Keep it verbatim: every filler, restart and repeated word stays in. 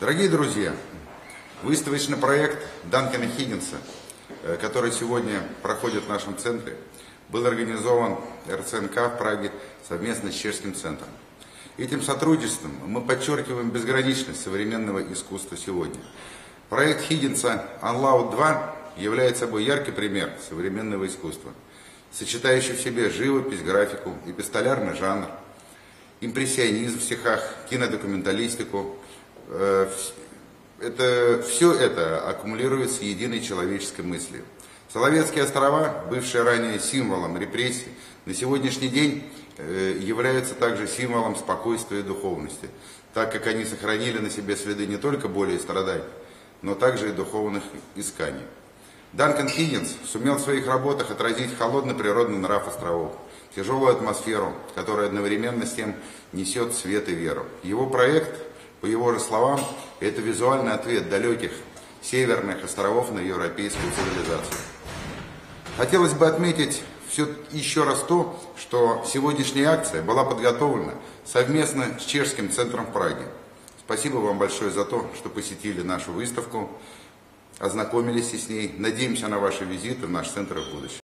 Дорогие друзья, выставочный проект Данкана Хиггинса, который сегодня проходит в нашем центре, был организован эр цэ эн ка в Праге совместно с чешским центром. Этим сотрудничеством мы подчеркиваем безграничность современного искусства сегодня. Проект Хиггинса «Unloud два» является собой яркий пример современного искусства, сочетающий в себе живопись, графику, эпистолярный жанр, импрессионизм в стихах, кинодокументалистику. Это, все это аккумулируется единой человеческой мыслью. Соловецкие острова, бывшие ранее символом репрессий, на сегодняшний день являются также символом спокойствия и духовности, так как они сохранили на себе следы не только боли и страданий, но также и духовных исканий. Данкан Хиггинс сумел в своих работах отразить холодный природный нрав островов, тяжелую атмосферу, которая одновременно с тем несет свет и веру. Его проект, по его же словам, это визуальный ответ далеких северных островов на европейскую цивилизацию. Хотелось бы отметить все еще раз то, что сегодняшняя акция была подготовлена совместно с чешским центром в Праге. Спасибо вам большое за то, что посетили нашу выставку, ознакомились с ней. Надеемся на ваши визиты в наш центр в будущем.